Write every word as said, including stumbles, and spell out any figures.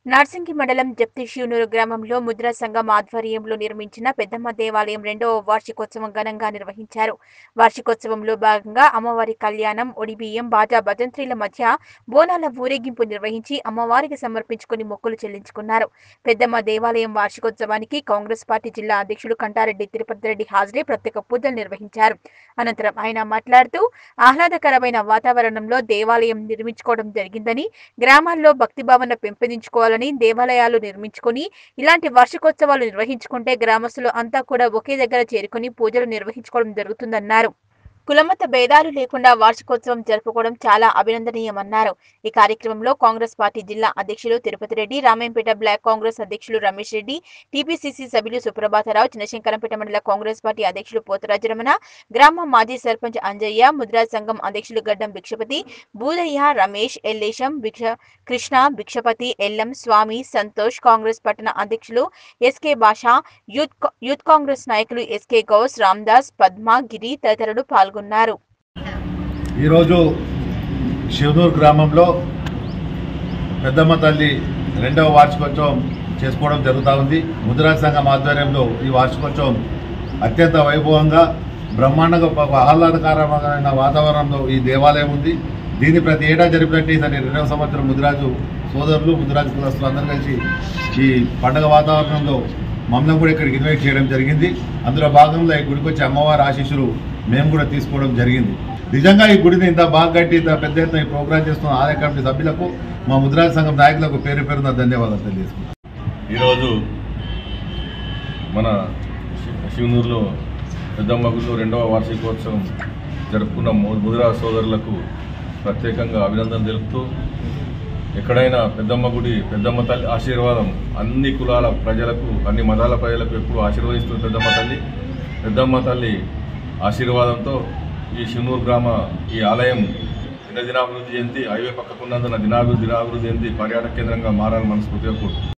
నార్సింగి మండలం జప్తిశివనూరు గ్రామంలో ముద్రా సంఘం ఆధ్వర్యంలో నిర్మించిన పెద్దమ్మ దేవాలయం రెండవ వార్షికోత్సవం ఘనంగా నిర్వహించారు. వార్షికోత్సవంలో భాగంగా అమ్మవారి కళ్యాణం, ఒడిబియ్యం, బాజా భజంత్రీల మధ్య బోనాల ఊరేగింపు నిర్వహించి అమ్మవారికి సమర్పించుకుని మొక్కులు చెల్లించుకున్నారు. పెద్దమ్మ దేవాలయం వార్షికోత్సవానికి కాంగ్రెస్ పార్టీ జిల్లా అధ్యక్షుడు కంటారెడ్డి తిరుపతి రెడ్డి హాజరై ప్రత్యేక పూజలు నిర్వహించారు. అనంతరం ఆయన మాట్లాడుతూ ఆహ్లాదకరమైన వాతావరణంలో దేవాలయం నిర్మించుకోవడం జరిగిందని, గ్రామాల్లో భక్తిభావన పెంపొందించుకోవాలని, దేవాలయాలు నిర్మించుకొని ఇలాంటి వార్షికోత్సవాలు నిర్వహించుకుంటే గ్రామస్తులు అంతా కూడా ఒకే దగ్గర చేరుకుని పూజలు నిర్వహించుకోవడం జరుగుతుందన్నారు. కులమత భేదాలు లేకుండా వార్షికోత్సవం జరుపుకోవడం చాలా అభినందనీయమన్నారు. ఈ కార్యక్రమంలో కాంగ్రెస్ పార్టీ జిల్లా అధ్యక్షులు తిరుపతి రెడ్డి, రామేంపేట బ్లాక్ కాంగ్రెస్ అధ్యక్షులు రమేష్ రెడ్డి, టీపీసీసీ సభ్యులు సుప్రభాతరావు, చిన్నశంకరంపేట మండల కాంగ్రెస్ పార్టీ అధ్యక్షులు పోతరాజు రమణ, గ్రామ మాజీ సర్పంచ్ అంజయ్య, ముద్రా సంఘం అధ్యక్షులు గడ్డం భిక్షపతి, బూదయ్య, రమేష్, ఎల్లేశం, భిక్ష కృష్ణ, భిక్షపతి, ఎల్లం, స్వామి, సంతోష్, కాంగ్రెస్ పట్టణ అధ్యక్షులు ఎస్కే భాషా, యూత్ యూత్ కాంగ్రెస్ నాయకులు ఎస్కే గౌస్, రామ్దాస్, పద్మ, గిరి తదితరులు పాల్గొన్నారు. ఈరోజు శివనూరు గ్రామంలో పెద్దమ్మ తల్లి రెండవ వార్షికోత్సవం చేసుకోవడం జరుగుతూ ఉంది. ముద్రా సంఘం ఆధ్వర్యంలో ఈ వార్షికోత్సవం అత్యంత వైభవంగా బ్రహ్మాండంగా ఆహ్లాదకరమైన వాతావరణంలో ఈ దేవాలయం ఉంది. దీన్ని ప్రతి ఏటా జరిపినట్టు ఈసారి రెండవ సంవత్సరం ముద్రాజు సోదరులు, ముద్రాజు కులస్తులు అందరూ కలిసి ఈ పండుగ వాతావరణంలో మమ్మల్ని కూడా ఇక్కడికి ఇన్వైట్ చేయడం జరిగింది. అందులో భాగంలో ఈ గుడికి వచ్చి అమ్మవారి ఆశీస్సులు మేము కూడా తీసుకోవడం జరిగింది. నిజంగా ఈ గుడిని ఇంత బాగా కట్టి ఇంత పెద్ద ఎత్తున ఈ ప్రోగ్రాం చేస్తున్న ఆలయ కమిటీ సభ్యులకు, మా ముద్రా సంఘం నాయకులకు పేరు పేరున ధన్యవాదాలు తెలియజేసుకుంటాం. ఈరోజు మన శివనూరులో పెద్దమ్మ గుడిలో రెండవ వార్షికోత్సవం జరుపుకున్న ముద్రా సోదరులకు ప్రత్యేకంగా అభినందన తెలుపుతూ, ఎక్కడైనా పెద్దమ్మ గుడి, పెద్దమ్మ తల్లి ఆశీర్వాదం అన్ని కులాల ప్రజలకు, అన్ని మతాల ప్రజలకు ఎప్పుడు ఆశీర్వదిస్తుంది పెద్దమ్మ తల్లి. పెద్దమ్మ తల్లి ఆశీర్వాదంతో ఈ శివనూరు గ్రామ ఈ ఆలయం దినదినాభివృద్ధి చెంది, హైవే పక్కకున్నందున దినాభివృద్ధి దినాభివృద్ధి చెంది పర్యాటక కేంద్రంగా మారాలని మనస్ఫూర్తిగా కోరుకుంటున్నాను.